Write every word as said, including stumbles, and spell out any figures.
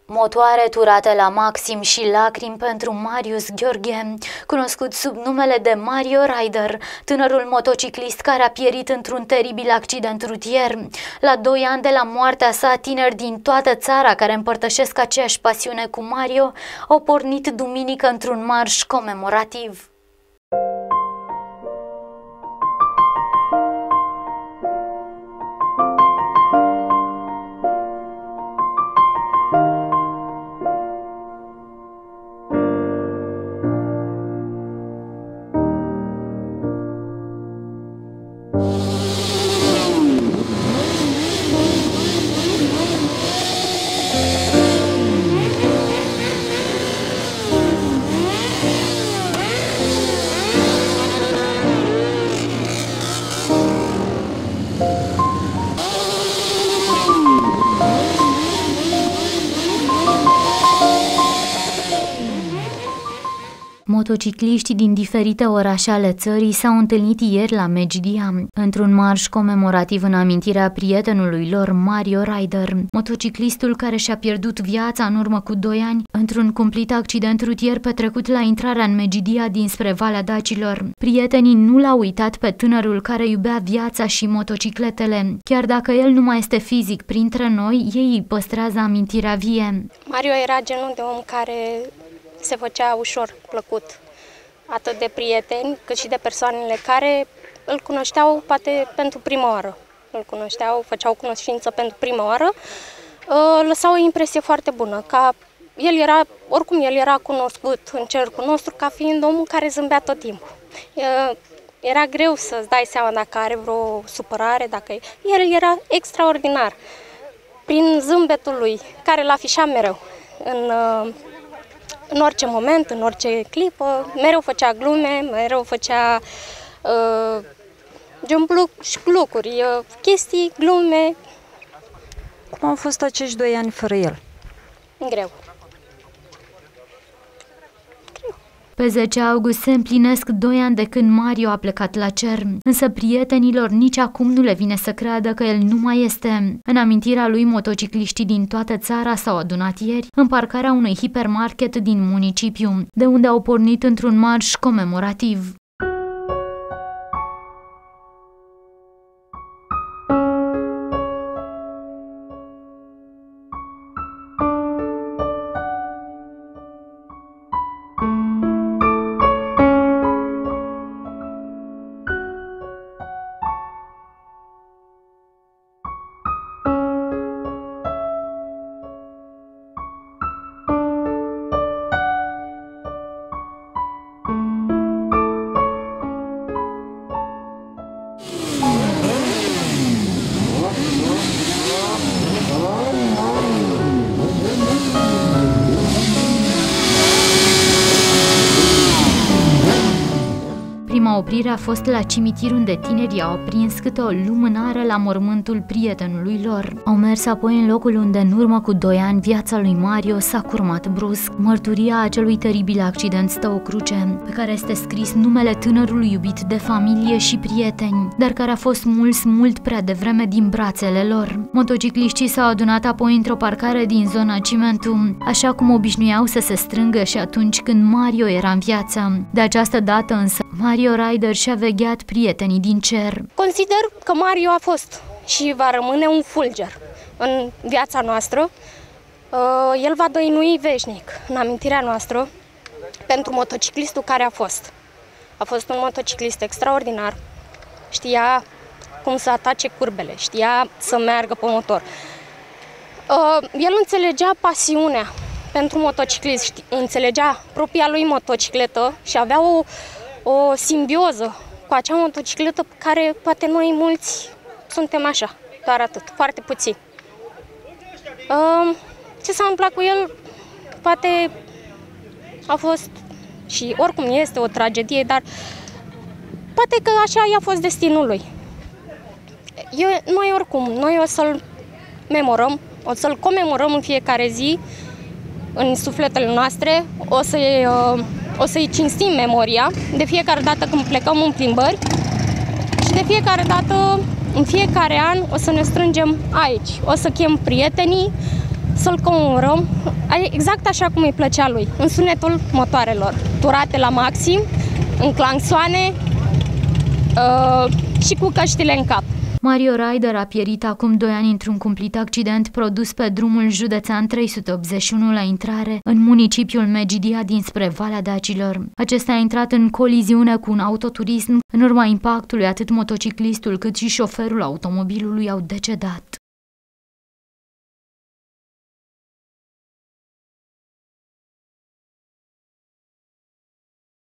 Motoare turate la maxim și lacrimi pentru Marius Gheorghe, cunoscut sub numele de Mario Rider, tânărul motociclist care a pierit într-un teribil accident rutier. La doi ani de la moartea sa, tineri din toată țara care împărtășesc aceeași pasiune cu Mario au pornit duminică într-un marș comemorativ. Motocicliștii din diferite orașe ale țării s-au întâlnit ieri la Megiddia, într-un marș comemorativ în amintirea prietenului lor, Mario Rider, motociclistul care și-a pierdut viața în urmă cu doi ani într-un cumplit accident rutier petrecut la intrarea în Megiddia dinspre Valea Dacilor. Prietenii nu l-au uitat pe tânărul care iubea viața și motocicletele. Chiar dacă el nu mai este fizic printre noi, ei îi păstrează amintirea vie. Mario era genul de om care se făcea ușor plăcut, atât de prieteni, cât și de persoanele care îl cunoșteau poate pentru prima oară. Îl cunoșteau, făceau cunoștință pentru prima oară, lăsau o impresie foarte bună, ca el era, oricum el era cunoscut în cercul nostru ca fiind omul care zâmbea tot timpul. Era greu să-ți dai seama dacă are vreo supărare, dacă el era extraordinar, prin zâmbetul lui, care îl afișa mereu. În, În orice moment, în orice clipă, mereu făcea glume, mereu făcea uh, lucruri, uh, chestii, glume. Cum au fost acești doi ani fără el? Greu. Pe zece august se împlinesc doi ani de când Mario a plecat la cer, însă prietenilor nici acum nu le vine să creadă că el nu mai este. În amintirea lui, motocicliștii din toată țara s-au adunat ieri în parcarea unui hipermarket din municipiu, de unde au pornit într-un marș comemorativ. Prima oprire a fost la cimitir, unde tinerii au aprins câte o lumânare la mormântul prietenului lor. Au mers apoi în locul unde în urmă cu doi ani viața lui Mario s-a curmat brusc. Mărturia acelui teribil accident stă o cruce pe care este scris numele tânărului iubit de familie și prieteni, dar care a fost smuls mult prea devreme din brațele lor. Motocicliștii s-au adunat apoi într-o parcare din zona Cimentu, așa cum obișnuiau să se strângă și atunci când Mario era în viață. De această dată însă Mario Rider și-a vegheat prietenii din cer. Consider că Mario a fost și va rămâne un fulger în viața noastră. El va dăinui veșnic în amintirea noastră pentru motociclistul care a fost. A fost un motociclist extraordinar, știa cum să atace curbele, știa să meargă pe motor. El înțelegea pasiunea pentru motociclist, înțelegea propria lui motocicletă și avea o o simbioză cu acea motocicletă care poate noi mulți suntem așa, doar atât, foarte puțini. Ce s-a întâmplat cu el, poate a fost și oricum este o tragedie, dar poate că așa i-a fost destinul lui. Eu, noi oricum, noi o să-l memorăm, o să-l comemorăm în fiecare zi, în sufletele noastre, o să-i o să-i cinstim memoria de fiecare dată când plecăm în plimbări și de fiecare dată, în fiecare an, o să ne strângem aici. O să chem prietenii, să-l comemorăm exact așa cum îi plăcea lui, în sunetul motoarelor, turate la maxim, în clangsoane uh, și cu căștile în cap. Mario Ryder a pierit acum doi ani într-un cumplit accident produs pe drumul județean trei sute optzeci și unu la intrare în municipiul Megidia dinspre Valea Dacilor. Acesta a intrat în coliziune cu un autoturism. În urma impactului, atât motociclistul cât și șoferul automobilului au decedat.